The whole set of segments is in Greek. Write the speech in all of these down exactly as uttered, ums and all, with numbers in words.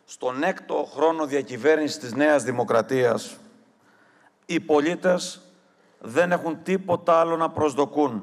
Στον έκτο χρόνο διακυβέρνησης της Νέας Δημοκρατίας, οι πολίτες δεν έχουν τίποτα άλλο να προσδοκούν.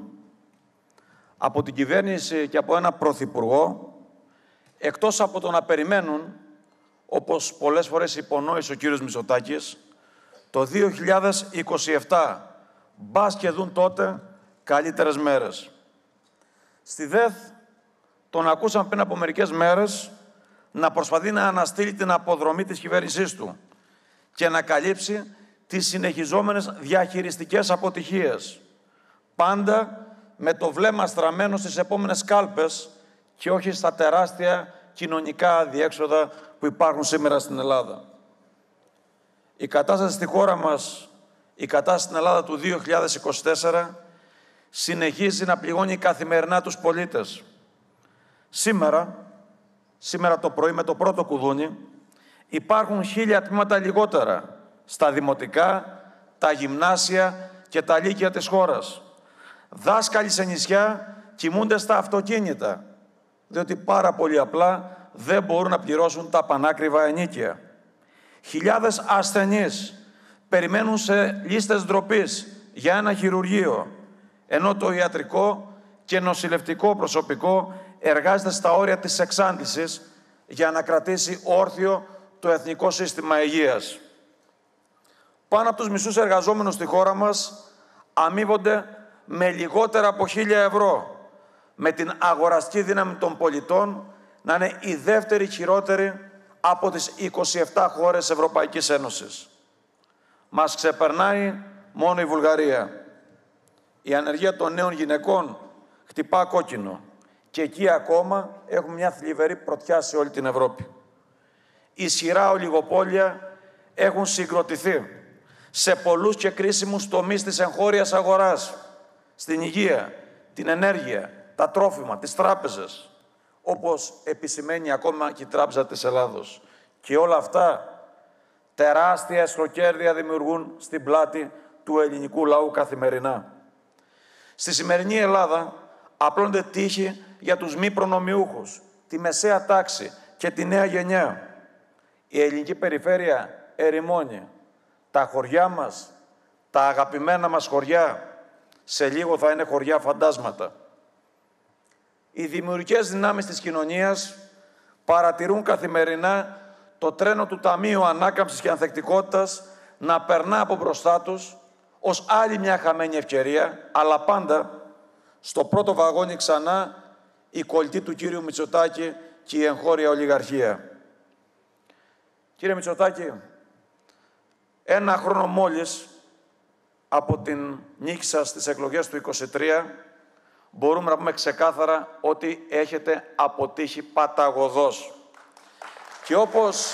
Από την κυβέρνηση και από ένα πρωθυπουργό, εκτός από το να περιμένουν, όπως πολλές φορές υπονόησε ο κύριος Μητσοτάκης, το δύο χιλιάδες είκοσι επτά, μπας και δουν τότε καλύτερες μέρες. Στη ΔΕΘ τον ακούσαμε πριν από μερικές μέρες να προσπαθεί να αναστείλει την αποδρομή της κυβέρνησής του και να καλύψει τις συνεχιζόμενες διαχειριστικές αποτυχίες. Πάντα με το βλέμμα στραμμένο στις επόμενες κάλπες και όχι στα τεράστια κοινωνικά αδιέξοδα που υπάρχουν σήμερα στην Ελλάδα. Η κατάσταση στη χώρα μας, η κατάσταση στην Ελλάδα του δύο χιλιάδες είκοσι τέσσερα, συνεχίζει να πληγώνει καθημερινά τους πολίτες. Σήμερα, σήμερα το πρωί με το πρώτο κουδούνι, υπάρχουν χίλια τμήματα λιγότερα στα δημοτικά, τα γυμνάσια και τα λύκεια της χώρας. Δάσκαλοι σε νησιά κοιμούνται στα αυτοκίνητα, διότι πάρα πολύ απλά δεν μπορούν να πληρώσουν τα πανάκριβα ενίκια. Χιλιάδες ασθενείς περιμένουν σε λίστες ντροπής για ένα χειρουργείο, ενώ το ιατρικό και νοσηλευτικό προσωπικό εργάζεται στα όρια της εξάντλησης για να κρατήσει όρθιο το Εθνικό Σύστημα Υγείας. Πάνω από τους μισούς εργαζόμενους στη χώρα μας αμείβονται με λιγότερα από χίλια ευρώ, με την αγοραστική δύναμη των πολιτών να είναι η δεύτερη χειρότερη από τις είκοσι επτά χώρες Ευρωπαϊκής Ένωσης. Μας ξεπερνάει μόνο η Βουλγαρία. Η ανεργία των νέων γυναικών χτυπά κόκκινο και εκεί ακόμα έχουμε μια θλιβερή πρωτιά σε όλη την Ευρώπη. Ισχυρά ολιγοπόλια έχουν συγκροτηθεί σε πολλούς και κρίσιμους τομείς της εγχώριας αγοράς, στην υγεία, την ενέργεια, τα τρόφιμα, τις τράπεζες, όπως επισημαίνει ακόμα και η Τράπεζα της Ελλάδος. Και όλα αυτά τεράστια εσχροκέρδεια δημιουργούν στην πλάτη του ελληνικού λαού καθημερινά. Στη σημερινή Ελλάδα απλώνται τύχη για τους μη προνομιούχους, τη μεσαία τάξη και τη νέα γενιά. Η ελληνική περιφέρεια ερημώνει. Τα χωριά μας, τα αγαπημένα μας χωριά, σε λίγο θα είναι χωριά φαντάσματα. Οι δημιουργικές δυνάμεις της κοινωνίας παρατηρούν καθημερινά το τρένο του Ταμείου Ανάκαμψης και Ανθεκτικότητας να περνά από μπροστά τους ως άλλη μια χαμένη ευκαιρία, αλλά πάντα στο πρώτο βαγόνι ξανά η κολλητή του κύριου Μητσοτάκη και η εγχώρια ολιγαρχία. Κύριε Μητσοτάκη, ένα χρόνο μόλις από την νίκη σας στις εκλογές του είκοσι τρία, μπορούμε να πούμε ξεκάθαρα ότι έχετε αποτύχει παταγωδώς. Και όπως,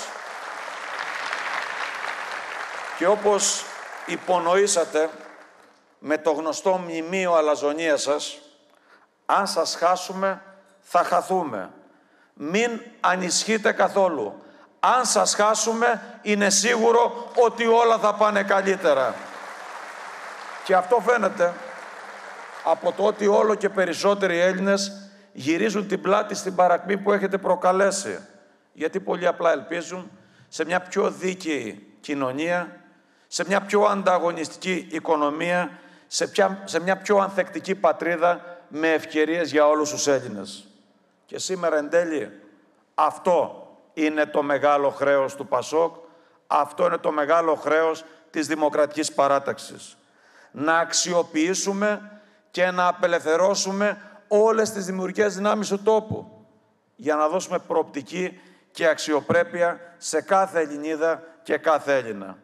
και όπως υπονοήσατε με το γνωστό μνημείο αλαζονίας σας, αν σας χάσουμε, θα χαθούμε. Μην ανησυχείτε καθόλου. Αν σας χάσουμε, είναι σίγουρο ότι όλα θα πάνε καλύτερα. Και αυτό φαίνεται από το ότι όλο και περισσότεροι Έλληνες γυρίζουν την πλάτη στην παρακμή που έχετε προκαλέσει. Γιατί πολύ απλά ελπίζουν σε μια πιο δίκαιη κοινωνία, σε μια πιο ανταγωνιστική οικονομία, σε, πια, σε μια πιο ανθεκτική πατρίδα με ευκαιρίες για όλους τους Έλληνες. Και σήμερα εν τέλει αυτό είναι το μεγάλο χρέος του Πασόκ, αυτό είναι το μεγάλο χρέος της Δημοκρατικής Παράταξης. Να αξιοποιήσουμε και να απελευθερώσουμε όλες τις δημιουργικές δυνάμεις του τόπου για να δώσουμε προοπτική και αξιοπρέπεια σε κάθε Ελληνίδα και κάθε Έλληνα.